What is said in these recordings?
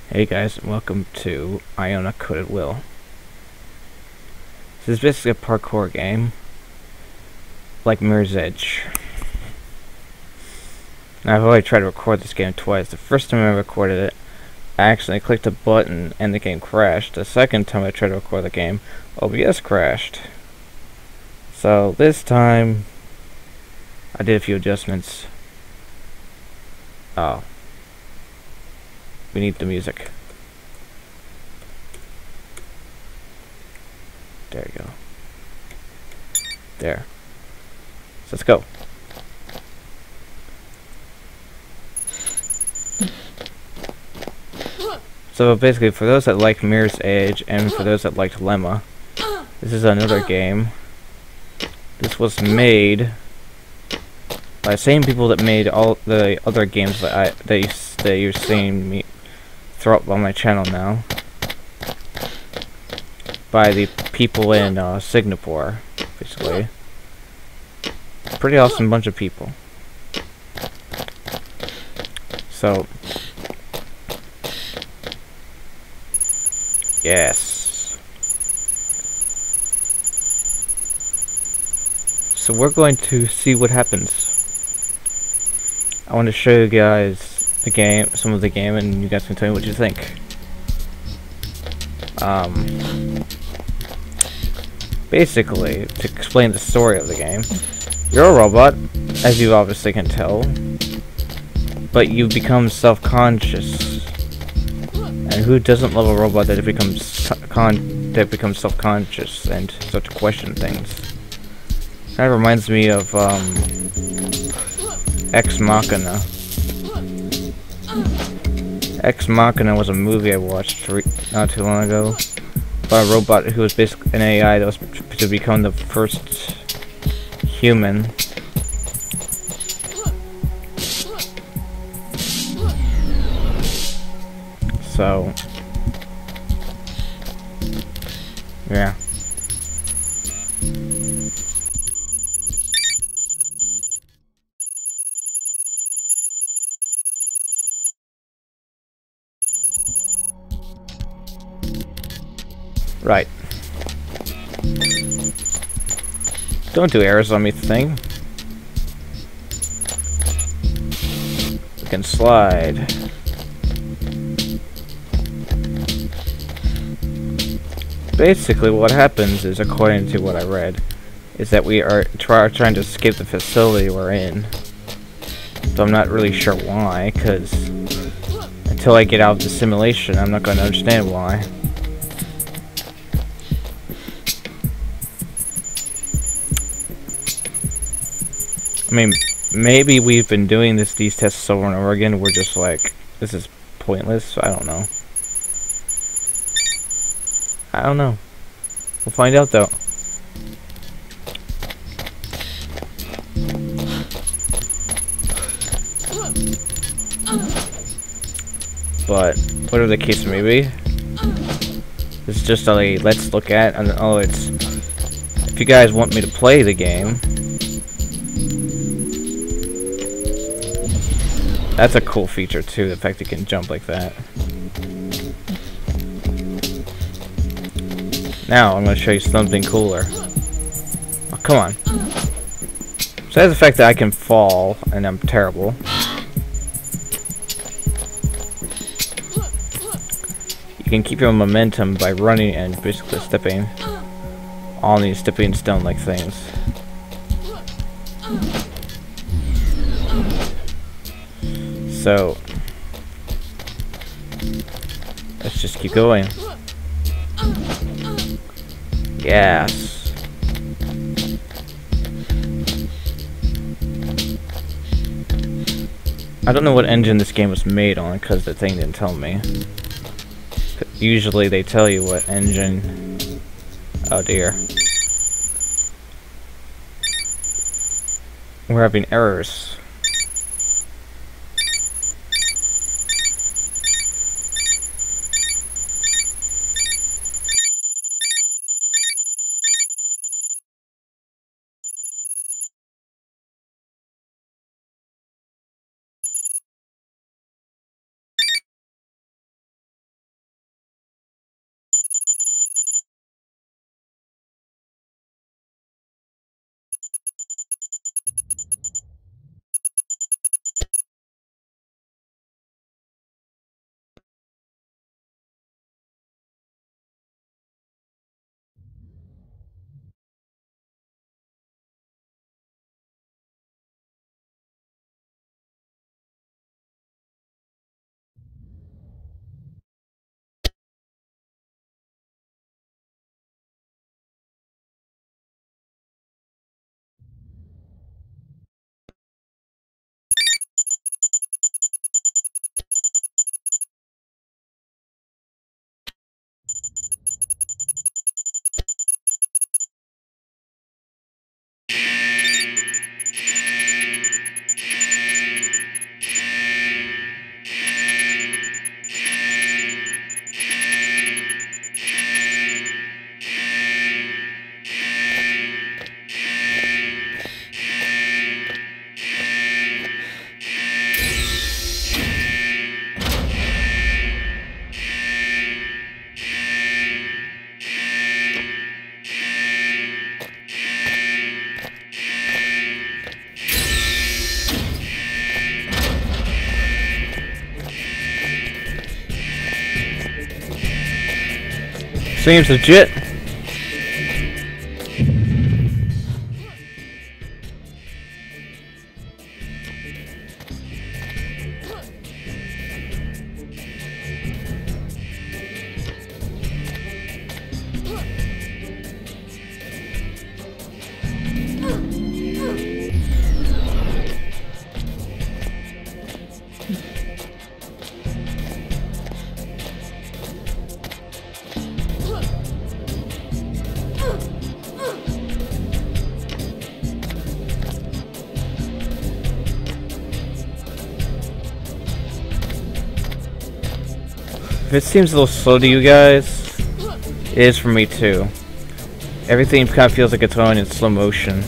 Hey guys, and welcome to Iona Coded Will. This is basically a parkour game, like Mirror's Edge. Now I've already tried to record this game twice. The first time I recorded it, I accidentally clicked a button and the game crashed. The second time I tried to record the game, OBS crashed. So this time, I did a few adjustments. Oh. We need the music. There you go. There. So let's go. So basically, for those that like Mirror's Edge, and for those that liked Lemma, this is another game. This was made by the same people that made all the other games that you're seeing me throw up on my channel now. By the people in Singapore, basically. Pretty awesome bunch of people. So, yes. So we're going to see what happens. I want to show you guys the game, some of the game, and you guys can tell me what you think. Basically, to explain the story of the game, you're a robot, as you obviously can tell, but you become self-conscious. And who doesn't love a robot that becomes self-conscious and starts to question things? Kind of reminds me of Ex Machina. Ex Machina was a movie I watched not too long ago about a robot who was basically an AI that was to become the first human. So, yeah. Right. Don't do arrows on me, thing. We can slide. Basically, what happens is, according to what I read, is that we are trying to escape the facility we're in. So I'm not really sure why, because until I get out of the simulation, I'm not going to understand why. I mean, maybe we've been doing these tests over and over again. We're just like, this is pointless. I don't know. I don't know. We'll find out though. But whatever the case may be, it's just a let's look at. And oh, it's if you guys want me to play the game. That's a cool feature too, the fact it can jump like that. Now I'm going to show you something cooler. Oh, come on. Besides the fact that I can fall, and I'm terrible. You can keep your momentum by running and basically stepping on these stepping stone-like things. So, let's just keep going. Yes. I don't know what engine this game was made on, because the thing didn't tell me. Usually they tell you what engine. Oh dear. We're having errors. Seems legit. If it seems a little slow to you guys, it is for me too. Everything kind of feels like it's going in slow motion.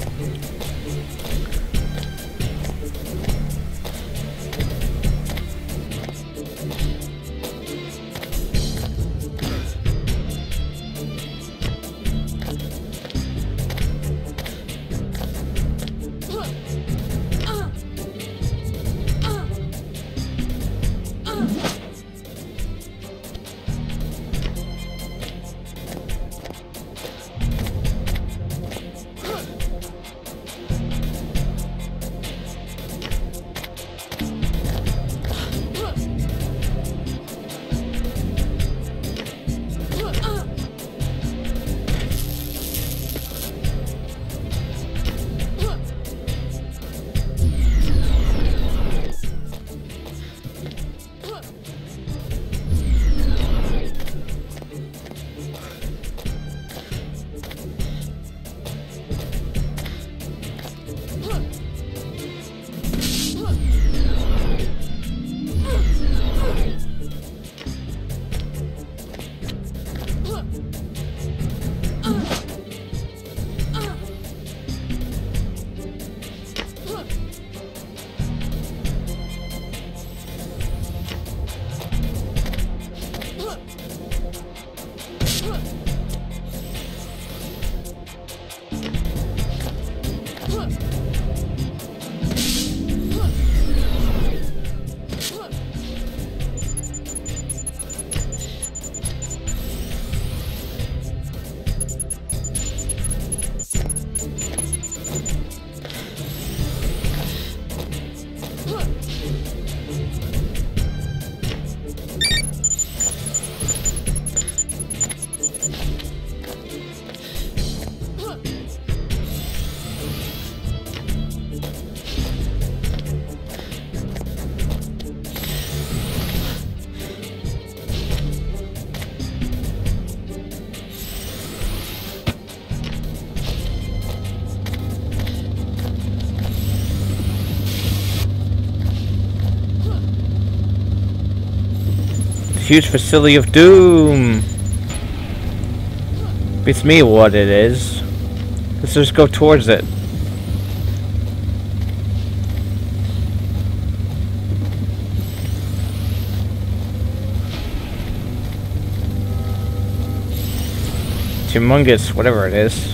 Huge facility of doom. Beats me what it is. Let's just go towards it. It's humongous, whatever it is.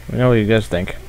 Let me know what you guys think.